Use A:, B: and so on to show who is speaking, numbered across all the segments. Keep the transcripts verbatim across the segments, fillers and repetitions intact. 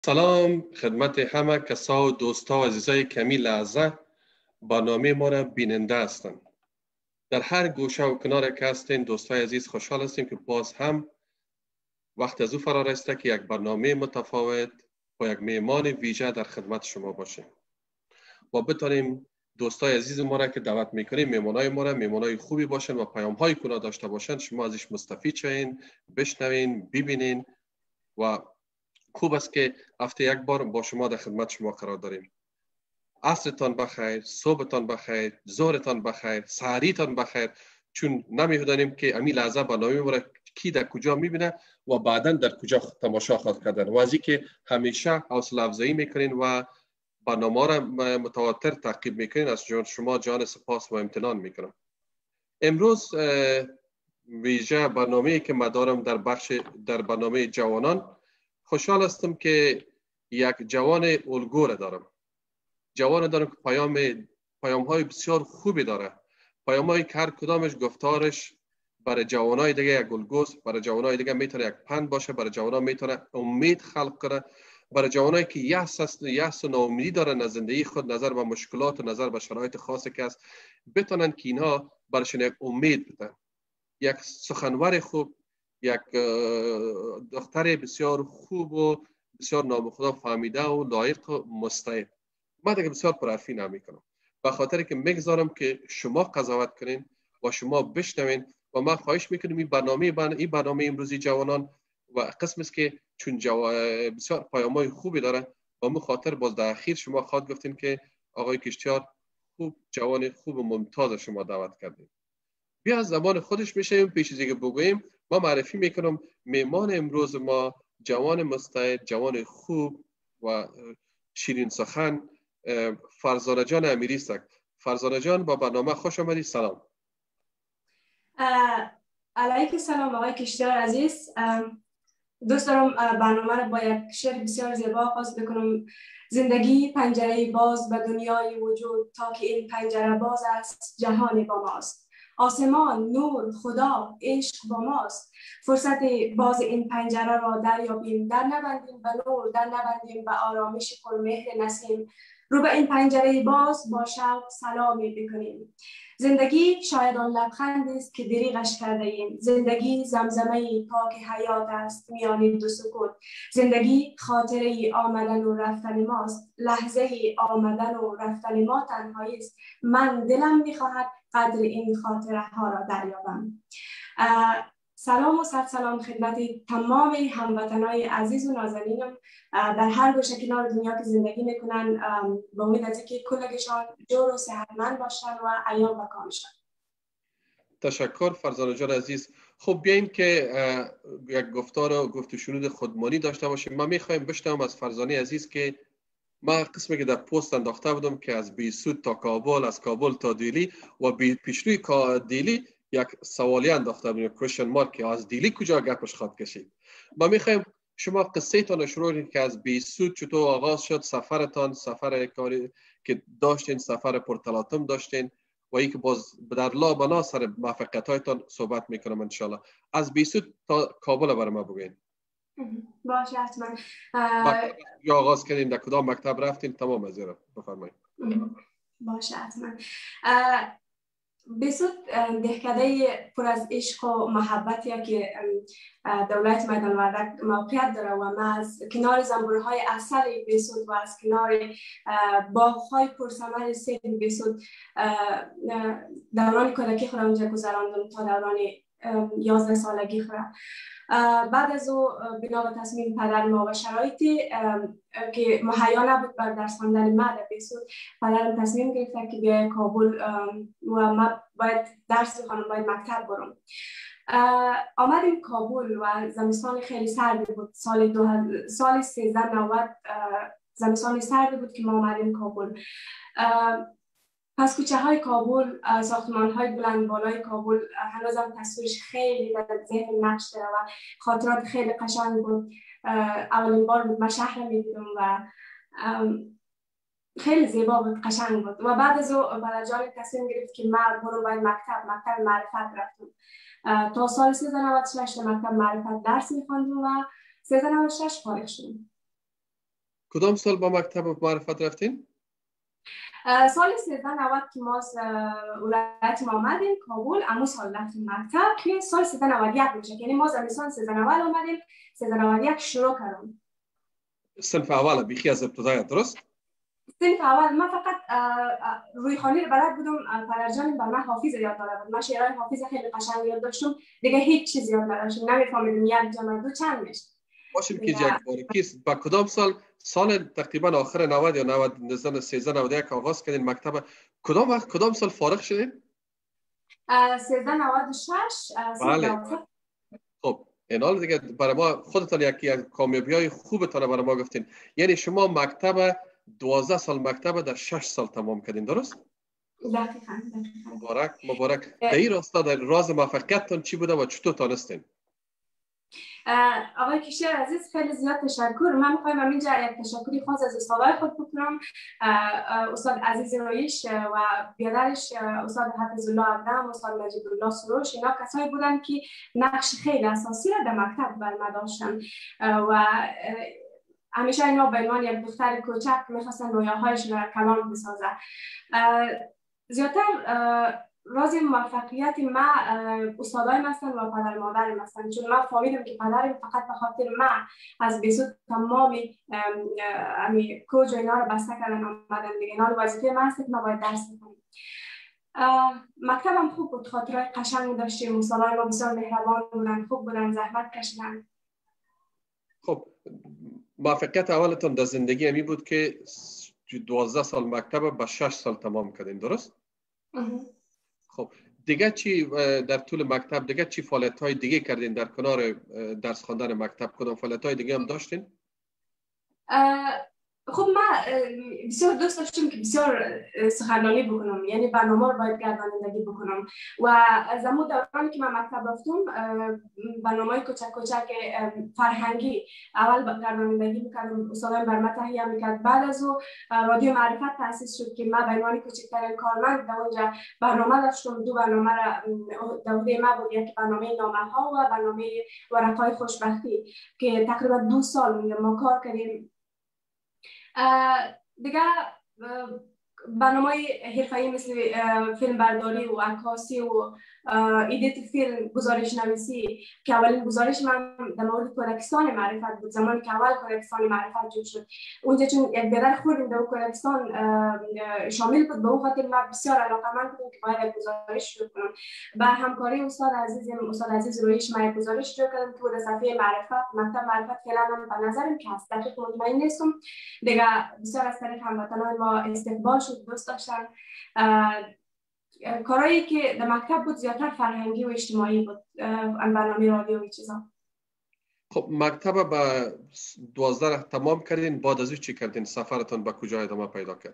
A: سلام خدمت همه کسا و دوستا و عزیزای کمی لحظه برنامه ما را بیننده هستند. در هر گوشه و کنار که هستین دوستای عزیز، خوشحال هستیم که باز هم وقت از او فرا رسیده که یک برنامه متفاوت با یک میهمان ویژه در خدمت شما باشیم و بتونیم دوستای عزیز ما را که دعوت میکنیم، میهمانای ما را میهمانای خوبی باشن و پیام های کونا داشته باشن، شما ازش مستفید شوین، بشنوین، ببینین و خوب است که هفته یک بار با شما در خدمت شما قرار داریم. عصرتان بخیر، صبحتان بخیر، ظهرتان بخیر، سحریتان بخیر، چون نمیدانیم که امی لحظه برنامه ما را کی در کجا میبینه و بعدا در کجا تماشا خواهد کردن. و از اینکه همیشه حوصله افزایی میکنین و برنامه را متواتر تعقیب میکنین، از شما جان سپاس و امتنان میکنم. امروز ویژه برنامه‌ای که مدارم در بخش در برنامه جوانان، خوشحال هستم که یک جوان الگو را دارم. جوان دارم که پیام پیام های بسیار خوبی داره. پیام هایی که هر کدامش گفتارش برای جوانای دیگه یک الگوست، برای جوانای دیگه میتونه یک پند باشه، برای جوانا میتونه امید خلق کنه، برای جوانایی که یأس است، یأس و ناامیدی دارن از زندگی خود، نظر به مشکلات و نظر به شرایط خاصی که است، بتونن که اینها برایشون یک امید بدن. یک سخنور خوب، یک دختر بسیار خوب و بسیار نام خدا فهمیده و لایق و مستعد. من دیگه بسیار پرحرفی نمیکنم، به خاطر که میگذارم که شما قضاوت کنین و شما بشنوین و من خواهش میکنم این برنامه بن... این برنامه امروزی جوانان و قسم است که چون جو... بسیار پیام‌های خوبی داره و من خاطر باز در اخیر شما خواهد گفتین که آقای کشتیار خوب، جوان خوب و ممتاز شما دعوت کردین. بیا از زمان خودش میشیم. پیش از اینکه بگوییم ما معرفی میکنم میهمان امروز ما، جوان مستعد، جوان خوب و شیرین سخن، فرزانه جان امیری است. فرزانه جان با برنامه خوش آمدید. سلام.
B: علیکم سلام آقای کشتیار عزیز. دوست دارم برنامه را با یک شعر بسیار زیبا آغاز بکنم. زندگی پنجره باز به دنیای وجود، تا که این پنجره باز است جهان با ماست. آسمان، نور، خدا، عشق با ماست. فرصت باز این پنجره را دریابیم، در نبندیم به نور، در نبندیم به آرامش پرمهر نسیم. رو به این پنجره باز با شوق سلامی بکنیم. زندگی شاید آن لبخند است که دریغش کرده ایم. زندگی زمزمه پاک حیات است میان دو سکوت. زندگی خاطره آمدن و رفتن ماست. لحظه آمدن و رفتن ما تنهایی است. من دلم میخواهد قدر این خاطره ها را دریابم. سلام و صد سلام خدمت تمام هموطنای عزیز و نازنینم در هر گوشه کنار دنیا که زندگی میکنن. با امید از اینکه کلگشان جور و صحتمند باشن و ایام و کامشن.
A: تشکر فرزانه جان عزیز. خب بیاین که یک گفتار و گفت و شنود خودمانی داشته باشیم. ما میخوایم بشنوم از فرزانه عزیز که ما قسمی که در پست انداخته بودم که از بیسود تا کابل، از کابل تا دیلی و پیشروی دیلی یک سوالی انداخته بودیم، کوشن مارک، که از دیلی کجا گپش خواهد کشید. ما میخوایم شما قصه تان شروع کنید که از بیسود چطور آغاز شد سفرتان، سفر کاری که داشتین، سفر پرتلاطم داشتین و ای که باز در لابنا سر موفقیت هایتان صحبت میکنم انشالله. از بیسود تا کابل برای ما بگوین.
B: باشه حتما.
A: یا آغاز کردین، در کدام مکتب رفتین، تمام از این بفرمایید.
B: باشه حتما. بیسود دهکده پر از عشق و محبتیه که دولت میدان وردک موقعیت داره و ما از کنار زنبورهای اصل بیسود و از کنار باغ‌های پرثمر سیب بیسود دوران کودکی خودم اونجا گذراندم تا دوران یازده سالگی خودم. بعد از او بنا به تصمیم پدر ما و شرایطی که مهیا نبود بر درس خواندن ما در بیسود، پدرم تصمیم گرفت که بیای کابل و ما باید درس بخوانم، باید مکتب برم. آمدیم کابل و زمستان خیلی سردی بود. سال دو سال سیزده نود زمستان سردی بود که ما آمدیم کابل. پس کوچه های کابل، ساختمان های بلند بالای کابل هنوزم تصویرش خیلی در ذهن نقش داره و خاطرات خیلی قشنگ بود. اولین بار بود من شهر می دیدم و خیلی زیبا بود، قشنگ بود. و بعد از او پدرجان تصمیم گرفت که من برو باید مکتب مکتب معرفت رفتم. تا سال سیزده نود و شش مکتب معرفت درس می خواندم و سیزده نود و شش فارغ شدم.
A: کدام سال با مکتب معرفت رفتین؟
B: سال سیزده نود که ما از ولایت ما آمدیم کابل، امو سال رفتیم مکتب که سال سیزده نود و یک میشه، یعنی ما زمستان سیزده نود آمدیم، سیزده نود و یک شروع کردیم.
A: صنف اول بیخی از ابتدای درست؟
B: صنف اول من فقط روی خانی رو بلد بودم، پدرجان بر من حافظ یاد داده بود، من شعرهای حافظ خیلی قشنگ یاد داشتم، دیگه هیچ چیز یاد نداشتم، نمیفهمیدم یک جمع دو چند میشه.
A: باشیم که یک بارکیست با کدام سال سال تقریبا آخر نود یا نود نزدیک سیزده نود و یک آغاز کردین مکتب، کدام وقت کدام سال فارغ شدین؟
B: سیزده نود و شش.
A: بله. خب این حال دیگه برای ما خودتان یکی از کامیابی‌های خوبتان برای ما گفتین، یعنی شما مکتب دوازده سال مکتب در شش سال تمام کردین درست؟
B: دقیقاً.
A: مبارک مبارک. در این راستا در راز موفقیتتان چی بوده و چطور تانستین؟
B: آقای کشتیار عزیز خیلی زیاد تشکر. من میخوایم همینجا یک تشکری خاص از استادای خود بکنم، استاد عزیز رویش و بیادرش استاد حفظ الله اقدم، استاد مجید الله سروش، اینا کسایی بودن که نقش خیلی اساسی را در مکتب بر ما داشتن و همیشه اینا به عنوان یک دختر کوچک میخواستن رویاهایش را کلان بسازه. زیادتر راز موفقیت ما استادایم هستن و پدر مادرم هستن، چون من فهمیدم که پدرم فقط به خاطر من از بیسود تمام امی کوچ و اینا رو بسته کردن آمدن دیگه، اینا وظیفه من هست که ما باید درس بکنیم. مکتبم خوب بود، خاطرهای قشنگ داشتیم، استادای ما بسیار مهربان بودن، خوب بودن، زحمت کشیدن.
A: خب موفقیت اولتون در زندگی همی بود که دوازده سال مکتب به شش سال تمام کردین درست؟ خب دیگه چی در طول مکتب دیگه چی فعالیت های دیگه کردین در کنار درس خواندن مکتب؟ کدام فعالیت های دیگه هم داشتین؟
B: خب من بسیار دوست داشتم که بسیار سخنرانی بکنم، یعنی برنامه رو باید گردانندگی بکنم و از اون دورانی که من مکتب رفتم برنامه کوچک کوچک فرهنگی اول گردانندگی میکردم، استادم بر من تهیه میکرد. بعد از او رادیو معرفت تأسیس شد که من به عنوان کوچکترین کارمند در اونجا برنامه داشتم. دو برنامه را در عهده من بود، یک برنامه نامه ها و برنامه ورقهای خوشبختی که تقریبا دو سال ما کار کردیم. دیگه برنامه حرفه‌ای مثل فیلم برداری و عکاسی و ایدیت فیلم، گزارش نویسی که اولین گزارش من در مورد کودکستان معرفت بود، زمانی که اول کودکستان معرفت جور شد اونجا، چون یک بدر خوردیم در کودکستان شامل بود، به اون خاطر من بسیار علاقه‌مند بودم که باید یک گزارش شروع کنم. با همکاری استاد عزیزم استاد عزیز رویش من یک گزارش شروع کردم که در صفحه معرفت مکتب معرفت فعلا من به نظرم که هست، دقیق مطمئن نیستم. دیگه بسیار از طریق هموطنان ما استقبال شد، دوست داشتن. کارهایی که در مکتب بود زیادتر فرهنگی و اجتماعی بود، برنامه رادیو و چیزا.
A: خب مکتب با دوازده تمام کردین، بعد از او چی کردین؟ سفرتون به کجا ادامه پیدا کرد؟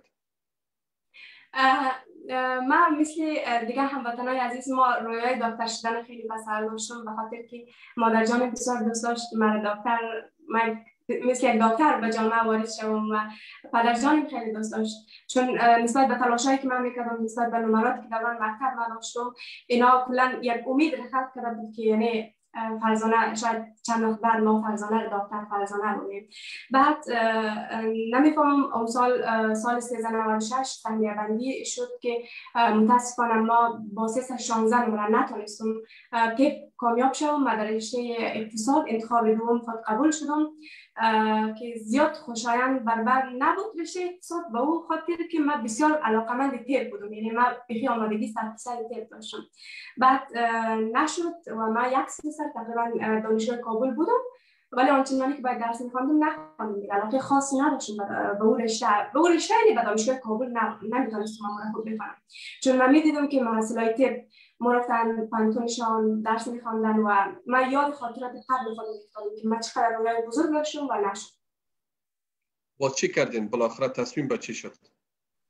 B: من مثل دیگه هموطنان عزیز ما رویای دکتر شدن خیلی به سر داشتم، به خاطر که مادر جان بسیار دوست داشت من دکتر من مثل یک دکتر به جامعه وارد شوم و پدر جانم خیلی دوست داشت، چون نسبت به تلاشایی که من میکردم، نسبت به نمراتی که دوران مکتب من داشتم، اینا کلا یک امید را خلق کرده بود که یعنی فرزانه شاید چند وقت بعد ما فرزانه دکتر فرزانه بودیم. بعد نمیفهمم اون سال سال سیزده نود و شش تهیه بندی شد که متاسفانه ما با سه شانزده نمره نتونستم که کامیاب شدم و در رشته اقتصاد انتخاب دوم خود قبول شدم که زیاد خوشایند بربر نبود رشته اقتصاد، به اون خاطر که من بسیار علاقمند تیپ بودم، یعنی من بخی آمادگی صد درصد تیپ داشتم. بعد نشد و من یک سال تقریبا دانشگاه کابل بودم، ولی آنچنانی که باید درس می‌خواندم نخواندم دیگه، علاقه خاصی نداشتم به اون رشته. به اون رشته به دانشگاه کابل نمی‌تونستم من خوب بفهمم، چون من می‌دیدم که محصولای تیپ مرفتن پانتونشان درس می‌خواندن و من یاد خاطرات قبل خودم می‌افتادم که من چقدر رویای بزرگ داشتم و نشد.
A: با چی کردین؟ بالاخره تصمیم به چی شد؟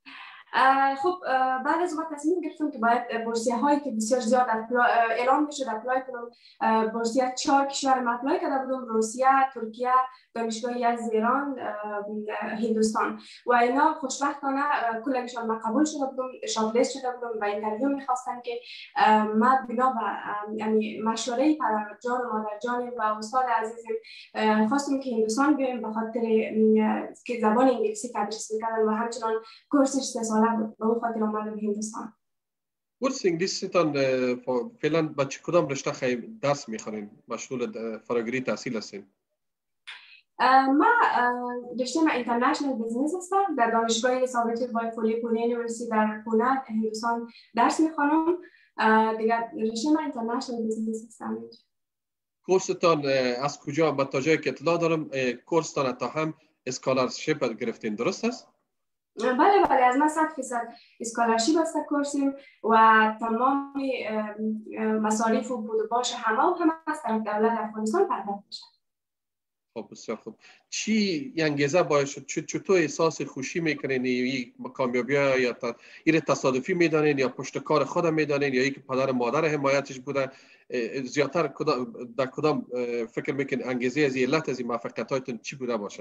B: خب بعد از ما تصمیم گرفتم که باید بورسیه هایی که بسیار زیاد اعلام بشد اپلای کنم. بورسیه چهار کشور ما اپلای کرده بودم: روسیه، ترکیه، دانشگاه از ایران، هندوستان و اینا. خوشبختانه کلشون ما قبول شده بودم، شارت لیست شده بودم و اینترویو می‌خواستن که ما بنا به یعنی مشوره پدر جان و مادر جان و استاد عزیزم خواستم که هندوستان بیایم به خاطر که زبان انگلیسی تدریس می‌کردن و همچنان کورسش سه ساله بود. به اون خاطر اومدم هندوستان.
A: کورس انگلیسیتان فعلا با چه کدام رشته خیلی درس میخوانین؟ مشغول فراگیری تحصیل هستین؟
B: ما رشته ما اینترنشنال بیزنس هستم. در دانشگاه ساویتر بای فولی پونه یونیورسیتی در پونه هندوستان درس میخوانم. دیگر رشته ما اینترنشنال بیزنس هستم.
A: کورستان از کجا؟ با تا جایی که اطلاع دارم کورستان تا هم اسکالرشیپ گرفتین، درست است؟
B: بله بله، از ما صد فیصد اسکالرشیپ هست کورسیم و تمام مصارف و بود و باش همه و همه از طرف دولت افغانستان پرداخت میشه.
A: خب بسیار خوب. چی انگیزه باعث شد؟ چطور احساس خوشی میکنین؟ این کامیابی ها یا تا این تصادفی میدانین یا پشت کار خود میدانین یا اینکه پدر مادر حمایتش بوده؟ زیادتر در کدام فکر میکنین انگیزه از علت از این موفقیت هایتون چی بوده باشه؟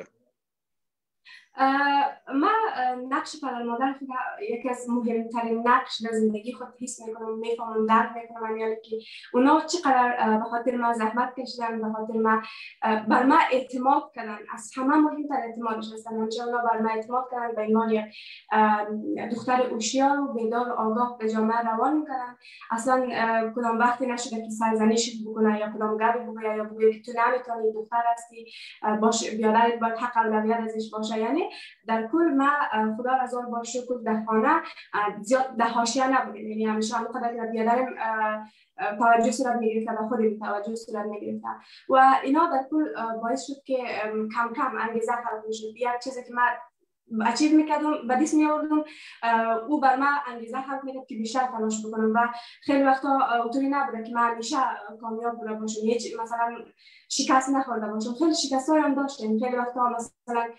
B: ما نقش پدر مادر خود یکی از مهمترین نقش در زندگی خود حس میکنم، میفهمم، درک میکنم، یعنی که اونا چقدر به خاطر ما زحمت کشیدن، به خاطر ما بر ما اعتماد کردن. از همه مهمتر اعتمادش هستن. همیشه اونا بر ما اعتماد کردن، به عنوان یک دختر هوشیار و بیدار و آگاه به جامعه روان میکنن. اصلا کدام وقتی نشده که سرزنش بکنه یا کدام گپی بگه یا بگه که تو نمیتونی، دختر هستی، باش بیادرت باید حق اولویت ازش باشه. یعنی در کل ما خدا را زار با شکر در خانه زیاد در حاشیه نبودیم. یعنی همیشه هم خدا که بیادرم توجه صورت میگرفت و خودم توجه صورت میگرفت و اینا در کل باعث شد که کم کم انگیزه خلق میشد. یک چیزی که من اچیو میکردم به دست میآوردم او بر من انگیزه خلق میکرد که بیشتر تلاش بکنم و خیلی وقتا اوطوری نبوده که من همیشه کامیاب بوده باشم، هیچ مثلا شکست نخورده باشم. خیلی شکست های هم داشتیم. خیلی وقتا مثلا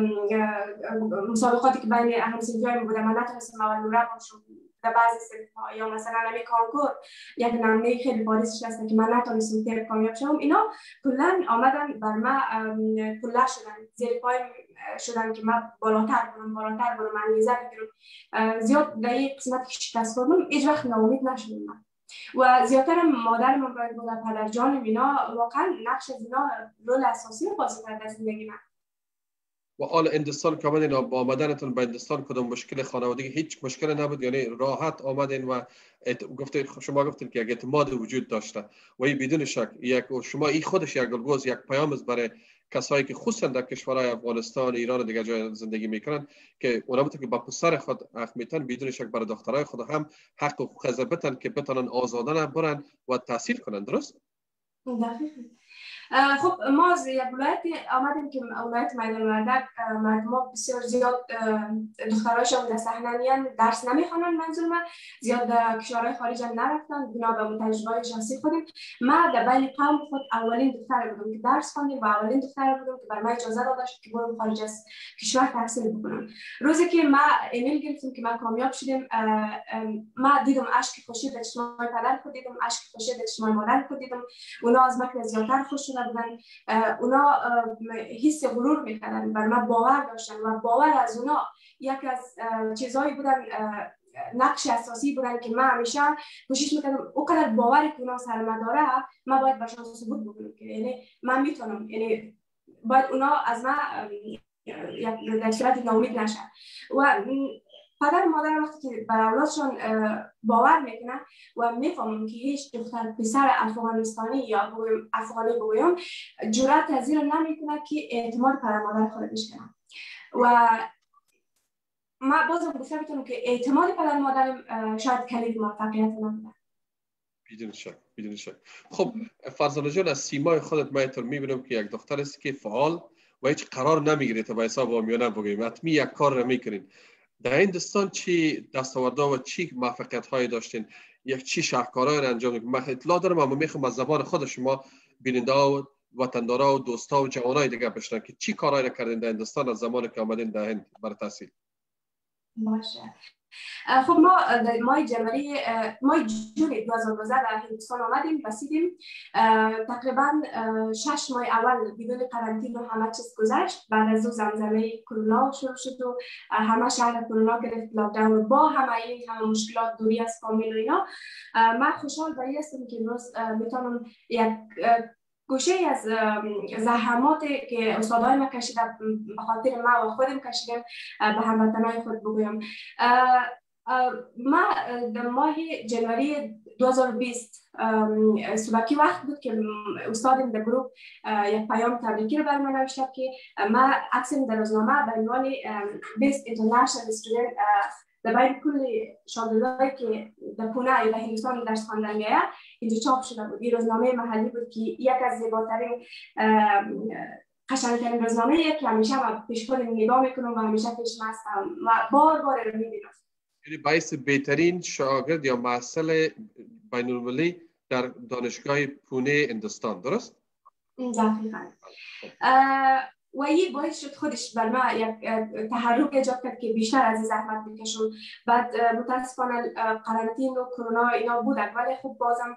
B: مسابقاتی که بین همسنفی های بوده من نتونستم اول نمره باشم در بعضی سنف‌ها، یا مثلا نمی کانکور یک نمره خیلی بارزش هست که من نتونستم تیر کامیاب شدم. اینا کلا آمدن بر من کلا شدن، زیر پای شدن که من بالاتر برم بالاتر برم انگیزه بگیرم. زیاد در یک قسمت که شکست خوردم هیچ وقت ناامید نشدم من و زیادتر مادر من باید بود پدر جانم. اینا واقعا نقش از اینا رول اساسی بازی کرده در زندگی من.
A: و حال هندوستان که آمدین با آمدنتون به هندوستان کدام مشکل خانوادگی هیچ مشکل نبود؟ یعنی راحت آمدین و گفتید، شما گفتید که یک اعتماد وجود داشته و این بدون شک یک شما این خودش یک گلگوز یک پیام است برای کسایی که خصوصا در کشورهای افغانستان، ایران و دیگر جای زندگی میکنن که اونا که با پسر خود حق میتن، بدون شک برای دخترای خود هم حق و حقوق بتن که بتونن آزادانه برن و تحصیل کنن. درست؟
B: دقیقاً. خب ما از یک ولایت آمدیم که ولایت میدان وردک مردم بسیار زیاد دخترایشان در صحنانیان درس نمیخوانند. منظور من زیاد در کشورهای خارج هم نرفتن بنا به تجربه شخصی خودم. ما در بین قوم خود اولین دختر بودم که درس خواندم و اولین دختر بودم که بر من اجازه داده شد که برم خارج از کشور تحصیل بکنم. روزی که ما ایمیل گرفتم که ما کامیاب شدیم، ما دیدم اشک خوشی در چشمای پدر خود دیدم، اشک خوشی در چشمای مادر خود دیدم. اونا از من زیادتر خوش شدن بودن. اونا حس غرور میکردن، بر من باور داشتن و باور از اونا یک از چیزهایی بودن، نقش اساسی بودن که من همیشه کوشش میکردم اونقدر باوری که اونا سر من داره من باید برشان ثبوت بکنم که یعنی من میتونم، یعنی باید اونا از من در صورت ناامید نشن. و پدر و مادر وقتی که بر اولادشان باور میکنن و میفهمن که هیچ دختر پسر افغانستانی یا افغانی بگویم جرأت از این نمیکنه که اعتماد پدر مادر خود بشکنه. و ما بازم گفته میتونم که اعتماد پدر مادر شاید کلید موفقیت نبوده.
A: بدون شک بدون شک. خب فرزانه جان، از سیمای خودت من میبینم که یک دختر است که فعال و هیچ قرار نمیگیره تا به حساب آمیانه بگویم حتمی یک کار رو میکنین. در هندوستان چی دستاوردها و چی موفقیت هایی داشتین؟ یک چی شاهکارهایی را انجام دادین؟ من اطلاع دارم اما میخوام از زبان خود شما بیننده و وطندارا و دوستا و جوانای دیگه بشنن که چی کارهایی را کردین در هندوستان از زمانی که آمدین در هند برای تحصیل.
B: باشه. خب ما در ماه جنوری ماه جون دو هزار و دوازده در هندوستان آمدیم، رسیدیم. تقریبا شش ماه اول بدون قرنطینه و همه چیز گذشت. بعد از اون زمزمه کرونا شروع شد و همه شهر کرونا گرفت، لاکداون. با همه این همه مشکلات، دوری از فامیل و اینا، من خوشحال به این هستم که امروز میتونم یک گوشه از زحماتی که استادای ما کشیده به خاطر ما و خودم کشیدیم به هموطنان خود بگویم. ما در ماه جنوری دو هزار و بیست صبحی وقت بود که استادم در گروه یک پیام تبریکی رو برام نوشته که ما عکسم در روزنامه به عنوان بیست اینترنشنال استودنت در بین کل شاگردایی که در پونه یا در هندوستان درس خواندن میآید اینجا چاپ شده بود. این روزنامه محلی بود که یک از زیباترین قشنگترین روزنامه‌ایه که همیشه ما پیشکار نگاه میکنم و همیشه پیش هستم و بار بار رو میبینم.
A: یعنی باعث بهترین شاگرد یا محصل بین المللی در دانشگاه پونه هندوستان، درست؟
B: دقیقاً. و این باعث شد خودش بر ما یک تحرک ایجاد کرد که بیشتر از این زحمت بکشم. بعد متاسفانه قرنطینه و کرونا اینا بودن، ولی خب بازم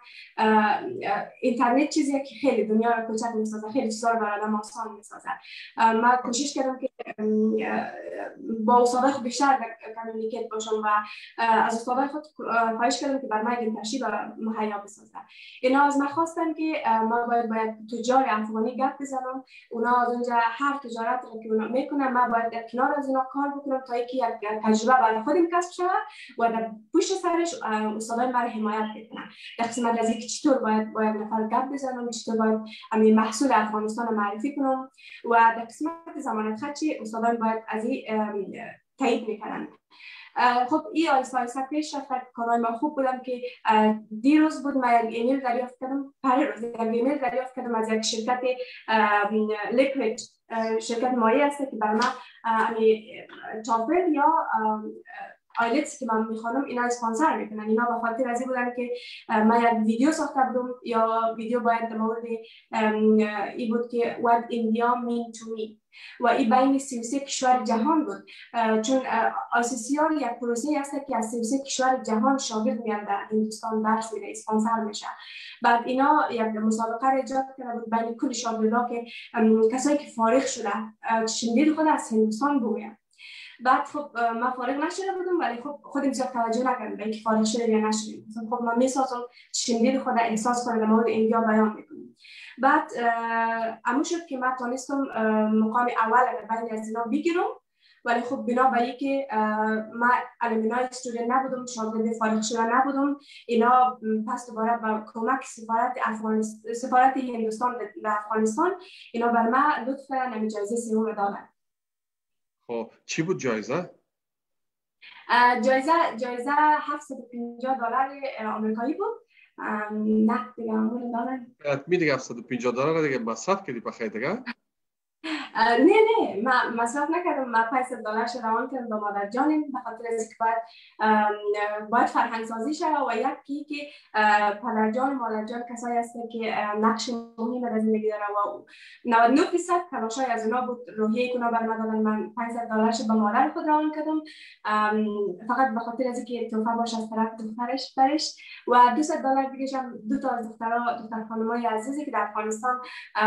B: اینترنت چیزیه که خیلی دنیا رو کوچک میسازه، خیلی چیزا رو برای آدم آسان میسازه. من کوشش کردم که با استادای خود بیشتر کامیونیکیت باشم و از استادای خود خواهش کردم که بر ما یک ترشیب مهیا بسازه. اینا از من خواستن که ما باید باید تجار افغانی گپ بزنم. اونا از اونجا هر تجارت رو که اونا میکنن ما باید در کنار از اینا کار بکنم تا اینکه یک تجربه برای خودم کسب شود و در پشت سرش استادای ما رو حمایت بکنن. در قسمت از اینکه چطور باید باید نفر گپ بزنم، چطور باید همین محصول افغانستان رو معرفی کنم و در قسمت ضمانت خطی استادان باید از این تایید میکنن. خب این آیسته آیسته پیش رفت. کارهای ما خوب بودم که دیروز بود من یک ایمیل دریافت کردم، پره روز یک ایمیل دریافت کردم از یک شرکت لیکوید، شرکت مایع است که برای من تافل یا آیلتس که من میخوانم اینا اسپانسر میکنن. اینا به خاطر از این بودن که من یک ویدیو ساخته بودم یا ویدیو باید در مورد این بود که what India mean to me و این بین سی و سه کشور جهان بود، چون آسیسیار یک پروژه است که از سی و سه کشور جهان شاگرد میان در هندوستان درس میده، اسپانسر میشه. بعد اینا یک مسابقه را ایجاد کرده بود بین کل شاگردها که کسایی که فارغ شده شنید خود از هندوستان بگوین. بعد خب من فارغ نشده بودم ولی خب خودم زیاد توجه نکردم به اینکه فارغ شده یا نشده. خب من میسازم شنید خود احساس کنم در مورد اینجا بیان میکنم. بعد امو شد که من تانستم مقام اول بین از اینا بگیرم، ولی خب بنا به اینکه من الومینای استودنت نبودم، شاگرد فارغ شده نبودم، اینا پس دوباره با کمک سفارت افغانستان، سفارت هندوستان در افغانستان، اینا بر من لطف کردن جایزه سوم دادن.
A: خب چی بود جایزه؟
B: جایزه جایزه هفتصد و پنجاه دلار آمریکایی بود. نه دیگه همون دارن.
A: می دیگه هفتصد و پنجاه دلار دیگه مصرف کردی بخیر دیگه؟
B: نه نه من مصرف نکردم. من پنجصد دلار روان کردم با مادر جانم به خاطر اینکه باید باید فرهنگ سازی شه و یکی که پدر جان مادر جان کسایی هستن که نقش مهمی در زندگی داره و نود و نه درصد تلاشای از اونا بود روحیه اونا بر من دادن. من پنجصد دلار با مادر خود روان کردم فقط به خاطر اینکه تحفه باشه از طرف دخترش برش و دویست دلار دیگه هم دو تا از دخترها دختر خانمای عزیزی که در افغانستان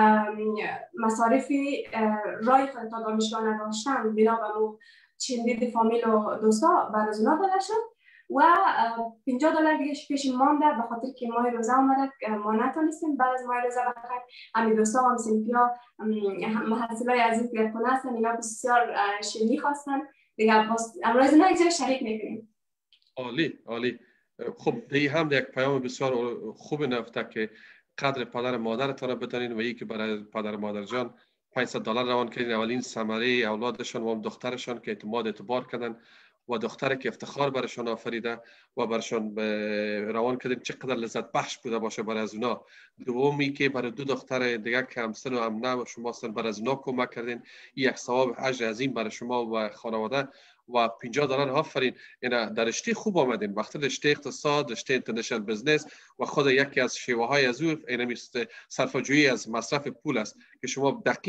B: مصارفی رای خود تا دانشگاه نداشتن بنا به مو چندید فامیل و دوستا بعد از اونا داده شد و پنجاه دلار دیگه پیش مانده به خاطر که ماه روزه آمده ما نتونستیم. بعد از ماه روزه بخیر همین دوستا هم سنفیا محصولای عزیز که خونه هستن اینا بسیار شیرینی خواستن دیگه باز امروز اینا اینجا شریک میکنیم.
A: عالی عالی. خب دی هم یک پیام بسیار خوب نفته که قدر پدر مادرتان را بتانین و یکی برای پدر مادر جان پانصد دلار روان کردین. اولین ثمره اولادشان و هم دخترشان که اعتماد اعتبار کردن و دختری که افتخار برشان آفریده و برشان روان کردین چقدر لذت بخش بوده باشه برای از اونا. دومی که برای دو دختر دیگه که همسن و هم نه و شما هستن برای از اونا کمک کردین. یک ثواب اجر عظیم برای شما و خانواده و پنجاه دلار آفرین. اینا در رشته خوب آمدین، وقتی رشته اقتصاد، رشته اینترنشنال بزنس و خود یکی از شیوه های از او اینمی صرفه‌جویی از مصرف پول است که شما دقیق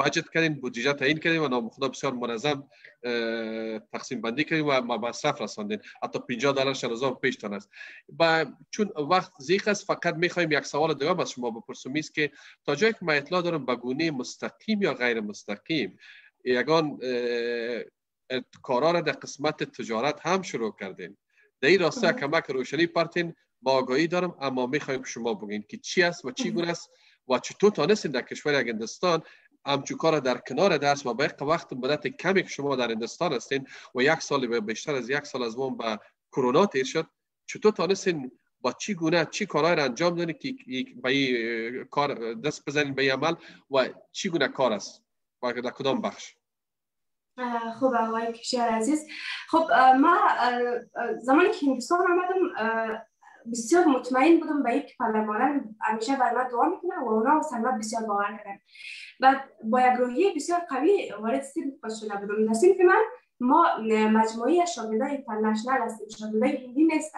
A: بجت کردیم، بودجه تعیین کردیم و نام خدا بسیار منظم تقسیم بندی کردیم و مصرف رساندیم. حتی پنجاه دلار شنازام پیش تان است. با چون وقت زیق است، فقط میخوایم یک سوال دیگه از شما بپرسم، است که تا جایی که من اطلاع دارم به گونه مستقیم یا غیر مستقیم یگان کارا را در قسمت تجارت هم شروع کردین. در این راسته کمک روشنی پرتین، با آگاهی دارم، اما میخوایم شما بگین که چی است و چی گونه است و چطور تانستین در کشور یک هندوستان همچون کار در کنار درس و به وقت مدت کمی که شما در هندوستان هستین و یک سال بیشتر از یک سال از اون به کرونا تیر شد، چطور تانستین با چی گونه چی کارهای را انجام دادین که به این کار دست بزنین به عمل و چی گونه کار است و در کدام بخش؟
B: خوب آقای کشور عزیز، خب ما زمانی که هندوستان آمدم بسیار مطمئن بودم به یک پدر مادر همیشه بر من دعا میکنه و اونا و سلمت بسیار باور کردن. بعد با یک روحیه بسیار قوی وارد صنف شده بودم. در صنف من ما مجموعه شاگردای اینترنشنال هستیم، شاگردای هندی نیستن.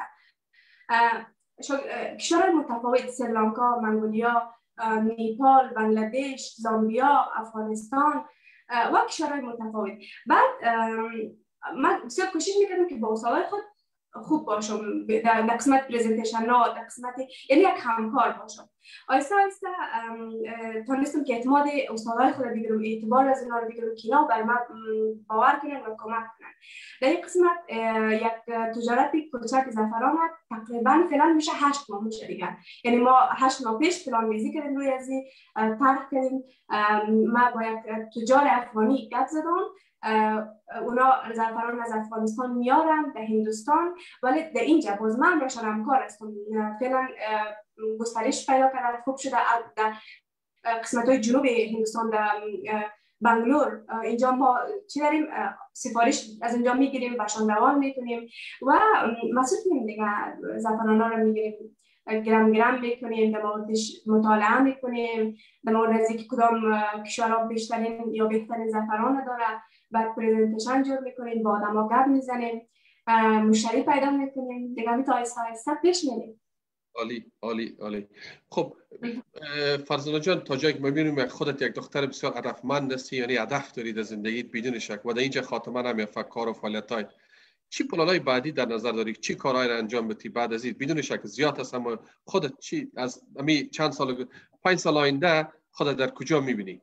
B: کشورهای متفاوت، سریلانکا، منگولیا، نیپال، بنگلادش، زامبیا، افغانستان و کشورهای متفاوت. بعد من بسیار کوشش میکردم که با استادای خود خوب باشم، در قسمت پریزنتیشن ها، در قسمت یعنی یک همکار باشم. آیسته آیسته تونستم که اعتماد استادای خود بگیرم، اعتبار از اینا رو بگیرم که اینا بر من باور کنن و کمک کنن. در این قسمت یک تجارت کوچک زعفران تقریبا فعلا میشه هشت ماه میشه دیگه. یعنی ما هشت ماه پیش پلان ریزی کردیم، روی ازی طرح کردیم. ما با یک تجار افغانی گپ زدم، اونا زعفران از افغانستان میارن به هندوستان، ولی در اینجا باز من راشن همکار هستم. فعلا گسترش پیدا کردن، خوب شده در قسمت های جنوب هندوستان، در بنگلور اینجا ما چی داریم، سفارش از اینجا میگیریم، برشان روان میکنیم و مسئول کنیم دیگه. زعفران ها رو میگیریم، گرم گرم میکنیم، در موردش مطالعه میکنیم، در مورد از اینکه کدام کشورها بیشترین یا بهترین زعفران داره. بعد پریزنتیشن جور میکنیم، با آدم ها گپ میزنیم، مشتری پیدا میکنیم دیگه. تا آیسته آیسته پیش میریم.
A: عالی عالی عالی. خب فرزانه جان، تا جایی که میبینیم خودت یک دختر بسیار هدفمند هستی، یعنی هدف داری در زندگیت بدون شک و در اینجا خاتمه نمیافت کار و فعالیت‌های. چی پلان‌های بعدی در نظر داری؟ چی کارهایی را انجام بدی بعد از این؟ بدون شک زیاد هست، اما خودت چی از امی چند سال پنج سال آینده خودت در کجا میبینی؟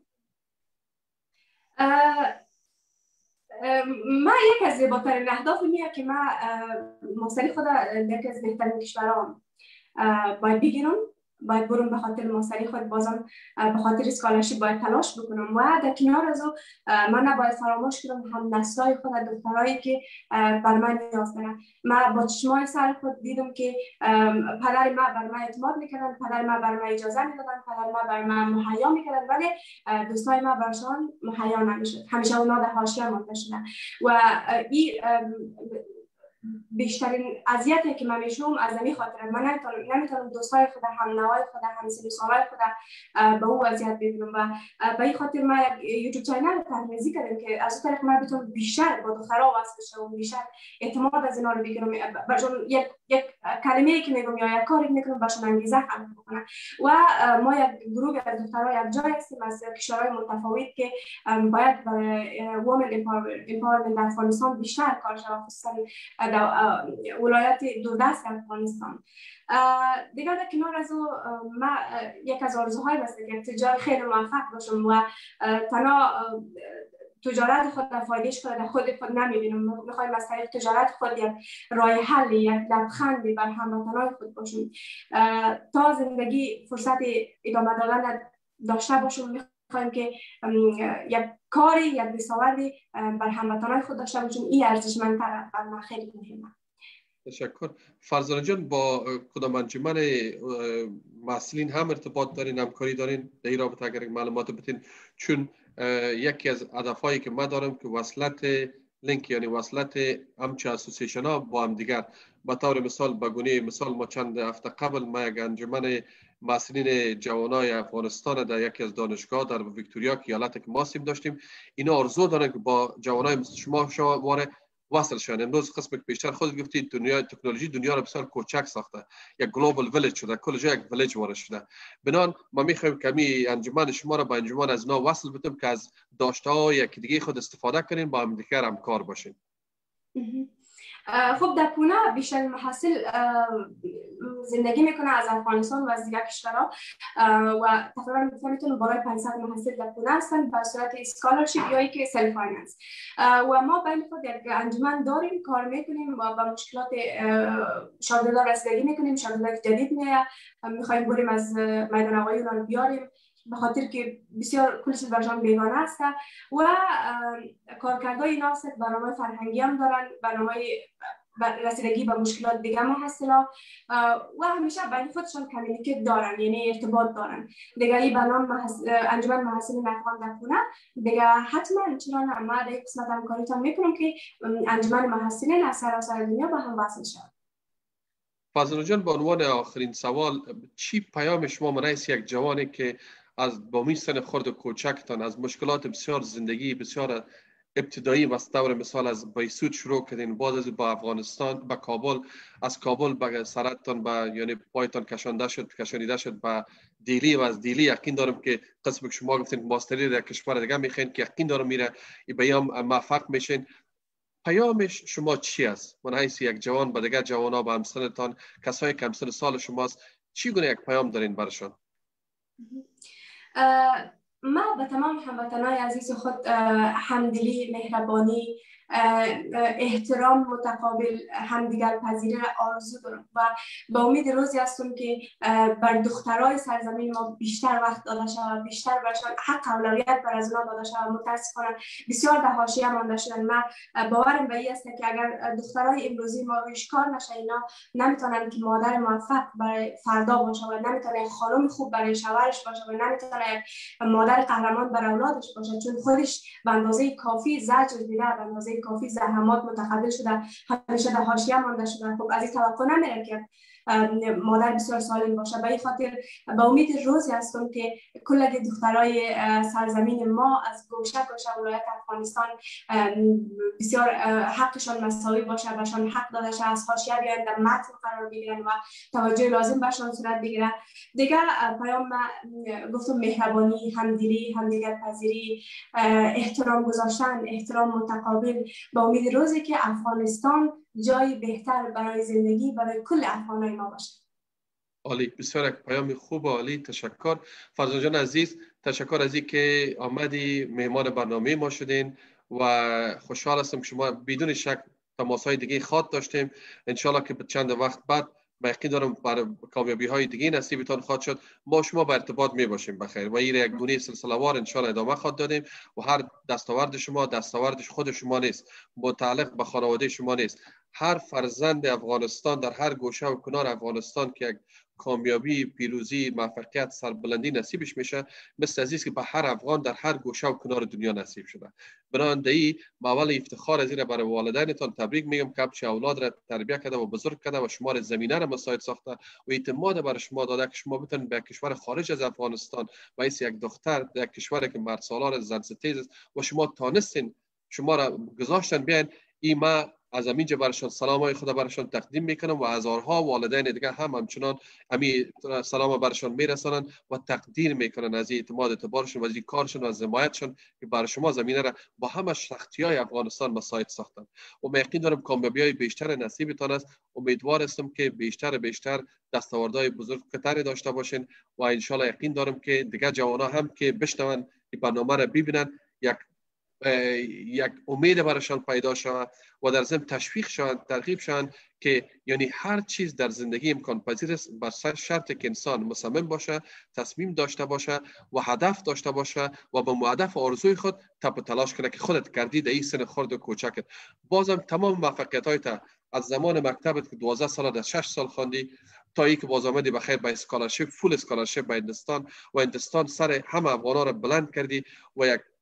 B: ما یک از زیباترین اهداف میه که ما ماستری خود در از بهترین کشورها باید بگیرم، باید برم به خاطر ماستری خود، بازم به خاطر اسکالرشیپ باید تلاش بکنم و در کنار از او من نباید فراموش کنم هم نسل‌های خود، دخترایی که بر من نیاز دارن. من با چشمای سر خود دیدم که پدر ما بر من اعتماد میکردن، پدر ما بر من اجازه میدادن، پدر ما بر من مهیا میکردن، ولی دوستای ما برشان مهیا نمیشد. همیشه اونا در حاشیه مانده شدن و این بیشترین اذیتی که من میشم از این خاطر. من نمیتونم نمیتونم دوستای خود، هم نوای خود، هم سن سالای خود به او اذیت بدم و به این خاطر ما یوتیوب چینل تحمیزی کردم که از اون طریق من بتونم بیشتر با دخترها وصل شم، بیشتر اعتماد از اینا رو بگیرم، برشون یک یک کلمه‌ای که میگم یا یک کاری میکنم برشون انگیزه خلق بکنم. و ما یک گروه از دخترها یک جای هستیم از کشورهای متفاوت که باید برای وومن امپاورمنت در افغانستان بیشتر کار شود، خصوصا ولایت دوردست افغانستان. دیگر در کنار از او ما یک از آرزوهای بسته که تجار خیلی موفق باشم و تنها تجارت خود در فایدهش خود در خود خود نمیبینم. میخوایم از طریق تجارت خود یک راه حل، یک لبخندی بر هموطنان خود باشیم تا زندگی فرصت ادامه دادن داشته باشم. میخوایم که یک کاری، یک دستاوردی بر هموطنان خود داشته باشیم. این ارزشمندتر بر من خیلی مهمه.
A: تشکر. فرزانه جان، با کدام انجمن مسئولین هم ارتباط دارین، همکاری دارین در این رابطه؟ اگر معلومات بتین، چون یکی از هدفهایی که ما دارم که وصلت لینک، یعنی وصلت همچه اسوسییشن ها با هم دیگر. به طور مثال به گونه مثال ما چند هفته قبل ما یک انجمن مسئولین جوانای افغانستان در یکی از دانشگاه در ویکتوریا که ایالت که ما سیم داشتیم، اینا آرزو دارن که با جوانای مثل شما شما وصل شدن. امروز قسم بیشتر خود گفتید دنیای تکنولوژی دنیا رو بسیار کوچک ساخته، یک گلوبال ویلیج شده، کل جا یک ویلیج وارد شده. بنان ما میخوایم کمی انجمن شما رو با انجمن از نو وصل بتیم که از داشته‌های یک دیگه خود استفاده کنین، با هم دیگه همکار باشین.
B: خب در پونه بیشتر محصل زندگی میکنه از افغانستان و از دیگر کشورها و تقریبا میتونم بالای پانصد محصل در پونه هستن به صورت اسکالرشیپ یا که سلف فایننس و ما بین خود یک انجمن داریم، کار میکنیم و به مشکلات شاگردان رسیدگی میکنیم. شاگردان جدید میاد میخوایم بریم از میدان آقایی اونا رو بیاریم به خاطر که بسیار کل چیز برشان بیگانه است و کارکردهای اینا صرف برنامه فرهنگی هم دارن، برنامه رسیدگی به مشکلات دیگه محصلا و همیشه بین خودشان کمیونیکیت دارن، یعنی ارتباط دارن دیگه. ای برنامه محص... انجمن محصلین افغان در پونه دیگه حتما چرا نه ما در قسمت همکاریتان میکنم که انجمن محصلین از سراسر دنیا با هم وصل شد.
A: فاضل جان، به عنوان آخرین سوال، چی پیام شما منعکس یک جوانی که از با سن خرد و کوچکتان از مشکلات بسیار زندگی بسیار ابتدایی و دور مثال از بیسود شروع کردین، باز از با افغانستان به کابل، از کابل به سرتان به یعنی پایتان کشانده شد کشانیده شد به دیلی و از دیلی یقین دارم که قسم که شما گفتین ماستری در کشور دیگه میخواین که یقین دارم میره بیام موفق میشین. پیامش شما چی است؟ من حیث یک جوان به دیگر جوانا به همسنتان کسایی که همسن سال شماست چی گونه یک پیام دارین برشان؟
B: ما به تمام هموطنان عزیز خود همدلی، مهربانی، احترام متقابل، همدیگر پذیری را آرزو دارم و با امید روزی هستم که بر دخترای سرزمین ما بیشتر وقت داده شود، بیشتر برشان حق اولویت بر از اونا داده شود. متاسفانه بسیار در حاشیه مانده شدن. ما باورم به این است که اگر دخترای امروزی ما رویش کار نشه اینا نمیتونن که مادر موفق برای فردا باشه و نمیتونه خانم خوب برای شوهرش باشه و نمیتونه مادر قهرمان برای اولادش باشه، چون خودش به اندازه کافی زجر دیده، به اندازه کافی زحمات متقبل شده، همیشه در حاشیه مانده شده. خب از این توقع نمیره که مادر بسیار سالم باشه. به این خاطر با امید روزی هستم که کل دخترای سرزمین ما از گوشه گوشه ولایت افغانستان بسیار حقشان مساوی باشه، بهشان حق داده شه، از حاشیه بیان در متن قرار بگیرن و توجه لازم بهشان صورت بگیره. دیگه پیام گفتم مهربانی، همدلی، همدیگر پذیری، احترام گذاشتن، احترام متقابل. با امید روزی که افغانستان جای بهتر برای زندگی برای کل افغانای ما باشه.
A: عالی، بسیار یک پیام خوب، عالی، تشکر. فرزان جان عزیز، تشکر از اینکه آمدی مهمان برنامه ما شدین و خوشحال هستم شما بدون شک تماس‌های دیگه خاط داشتیم. انشالله که چند وقت بعد با یقین دارم برای کامیابی های دیگه نصیبتان خواهد شد. ما شما به ارتباط می باشیم بخیر و این یک گونه سلسله وار انشالله ادامه خواهد دادیم و هر دستاورد شما دستاوردش خود شما نیست، متعلق به خانواده شما نیست. هر فرزند افغانستان در هر گوشه و کنار افغانستان که یک کامیابی، پیروزی، موفقیت، سربلندی نصیبش میشه، مثل عزیز که به هر افغان در هر گوشه و کنار دنیا نصیب شده. بنابراین ما اول افتخار از این برای والدینتان تبریک میگم که چه اولاد را تربیت کرده و بزرگ کرده و شما را زمینه را مساعد ساخته و اعتماد برای شما داده که شما بتونید به کشور خارج از افغانستان و یک دختر در کشوری که مرد سالار زن ستیز است و شما تانستین شما را گذاشتن بیاین. این ما از همینجا برشان سلامای خدا برشان تقدیم میکنم و هزارها والدین دیگه هم همچنان همین سلام برشان میرسانن و تقدیر میکنن از اعتماد اعتبارشون و از این کارشون و از حمایتشون که برای شما زمینه را با همه سختی‌های افغانستان مساعد ساختن. و من یقین دارم کامیابی‌های بیشتر نصیبتان است. امیدوار هستم که بیشتر بیشتر دستاوردهای بزرگتری داشته باشین و ان شاء الله یقین دارم که دیگه جوانا هم که بشنون این برنامه را ببینن یک یک امید برایشان پیدا شود و در ضمن تشویق شوند، ترغیب شوند که یعنی هر چیز در زندگی امکان پذیر است بر سر شرط که انسان مصمم باشه، تصمیم داشته باشه و هدف داشته باشه و به هدف آرزوی خود تپ و تلاش کنه که خودت کردی در این سن خرد و کوچکت. بازم تمام موفقیت‌هایت از زمان مکتبت که دوازده سال در شش سال خواندی تا ای که باز آمدی بخیر با اسکالرشیپ، فول اسکالرشیپ با هندستان و هندستان سر همه افغانا را بلند کردی و یک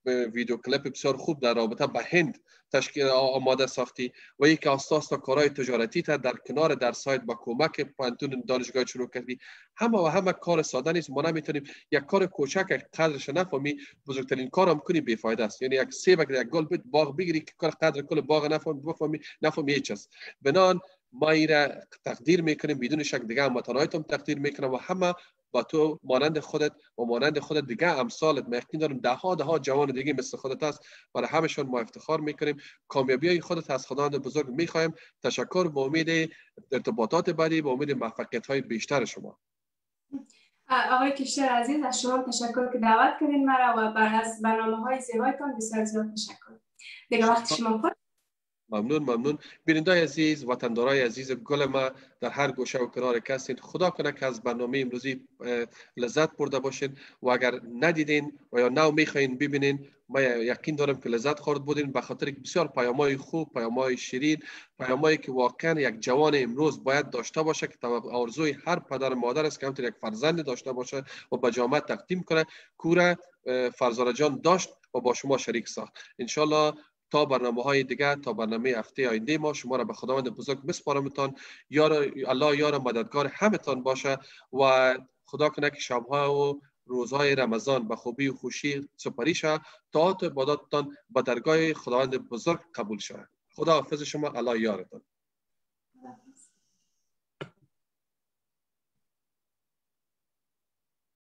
A: ویدیو کلیپ بسیار خوب در رابطه به هند تشکیل آماده ساختی و یک اساس تا کارهای تجارتی تا در کنار در سایت با کمک پانتون دانشگاه شروع کردی. همه و همه کار ساده نیست. ما نمیتونیم یک کار کوچک قدرش نفهمی بزرگترین کارم کنی بیفایده است. یعنی یک سیب یک گل بیت باغ بگیری که کار قدر کل باغ نفهمی بفهمی نفهمی هیچ است. بنان ما ایره تقدیر میکنیم، بدون شک دیگه هم متنایتم تقدیر میکنم و همه با تو مانند خودت و مانند خودت دیگه امثالت ما یقین دارم ده ها ده ها جوان دیگه مثل خودت است. برای همشون ما افتخار میکنیم. کامیابی های خودت از خداوند بزرگ میخوایم. تشکر. با امید ارتباطات بعدی، با امید موفقیت های بیشتر شما.
B: آقای کشتر عزیز، از شما تشکر که دعوت کردین مرا و بر از برنامه‌های زیبایتان بسیار زیاد تشکر. دیگه وقت شما پر.
A: ممنون ممنون. بینندای عزیز، وطندارای عزیز گل ما در هر گوشه و کنار کسین، خدا کنه که از برنامه امروزی لذت برده باشین و اگر ندیدین و یا نو میخواین ببینین، ما یقین دارم که لذت خورد بودین، به خاطر که بسیار پیام‌های خوب، پیام‌های شیرین، پیام‌هایی که واقعا یک جوان امروز باید داشته باشه که آرزوی هر پدر و مادر است که همونطور یک فرزند داشته باشه و به جامعه تقدیم کنه. کوره فرزانه جان داشت و با شما شریک ساخت. ان شاء تا برنامه های دیگه، تا برنامه هفته آینده ما شما را به خداوند بزرگ بسپارمتان. یار الله یار مددگار همتان باشه و خدا کنه که شب‌ها و روزهای رمضان به خوبی و خوشی سپری شه، طاعت و عباداتتان به درگاه خداوند بزرگ قبول شه. خدا حافظ شما. الله یارتان.